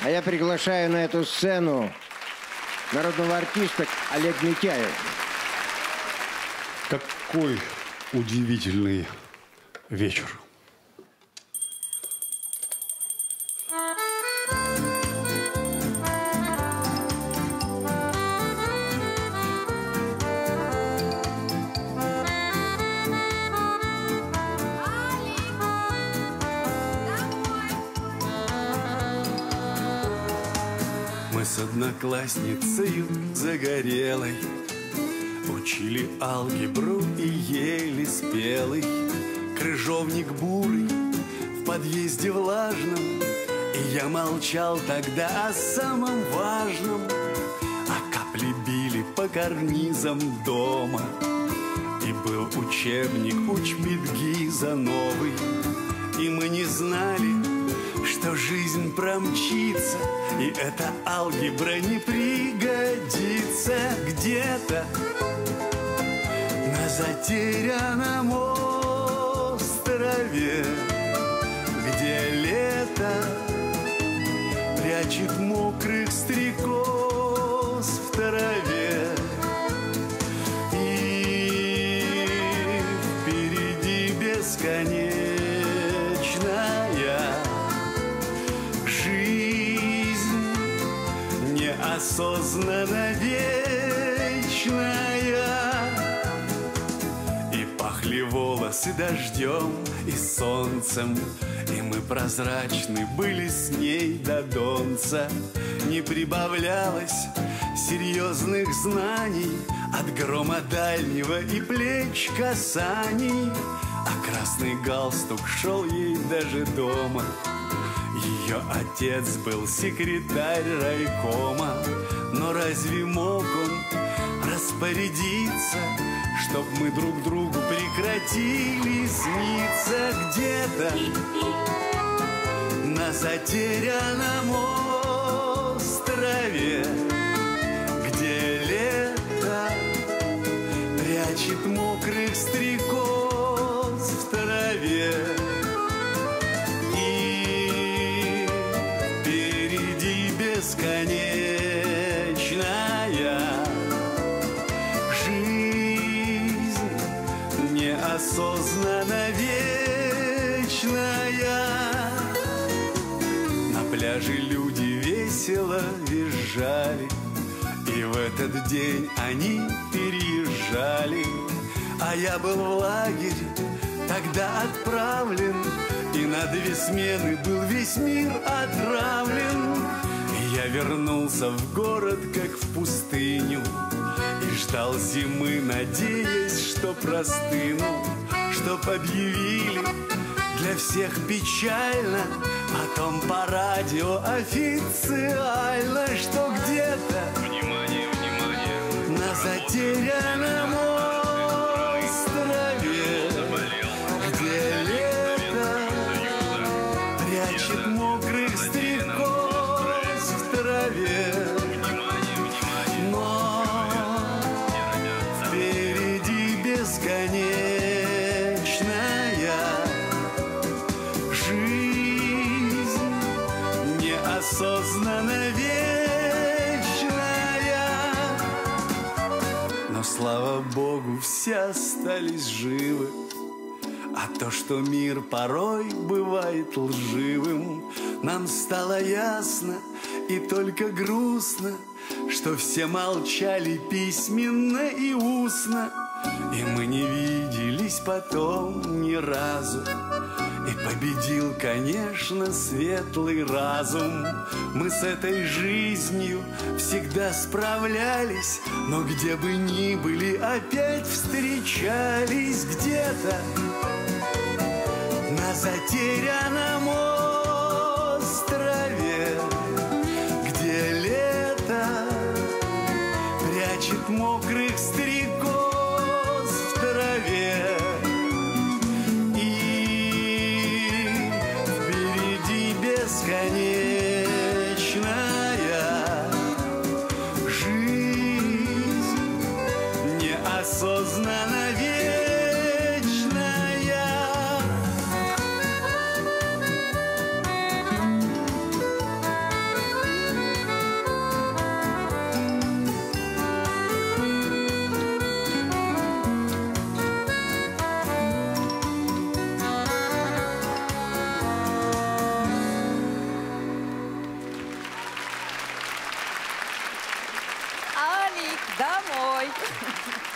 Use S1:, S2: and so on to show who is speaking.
S1: А я приглашаю на эту сцену народного артиста Олег Митяев.
S2: Какой удивительный вечер.
S3: Мы с одноклассницей загорелой учили алгебру и ели спелый крыжовник бурый в подъезде влажном. И я молчал тогда о самом важном, а капли били по карнизам дома. И был учебник учбедгиза новый, и мы не знали, что жизнь промчится, и эта алгебра не пригодится. Где-то на затерянном острове, где лето прячет мокрых стрекоз в траве, и впереди бесконечная неосознанно вечная. И пахли волосы дождем и солнцем, и мы прозрачны были с ней до донца. Не прибавлялось серьезных знаний от грома дальнего и плеч касаний, а красный галстук шел ей даже дома. Ее отец был секретарь райкома, но разве мог он распорядиться, чтоб мы друг другу прекратили сниться? Где-то на затерянном острове, где лето прячет мокрых стрекоз в траве, бесконечная жизнь, неосознанно вечная. На пляже люди весело визжали, и в этот день они переезжали. А я был в лагерь тогда отправлен, и на 2 смены был весь мир отравлен. Я вернулся в город, как в пустыню, и ждал зимы, надеясь, что простыну, чтоб объявили для всех печально, потом по радио официально, что где-то внимание, внимание, на затерянном острове, где лето прячет мокрых стрекоз в траве, но впереди бесконечная жизнь, неосознанно вечная. Но слава Богу, все остались живы. А то, что мир порой бывает лживым, нам стало ясно и только грустно, что все молчали письменно и устно, и мы не виделись потом ни разу. И победил, конечно, светлый разум. Мы с этой жизнью всегда справлялись, но где бы ни были, опять встречались. Где-то на затерянном острове, где лето прячет мокрых стрекоз в траве, и впереди бесконечная жизнь, неосознанно вечная.
S4: Домой.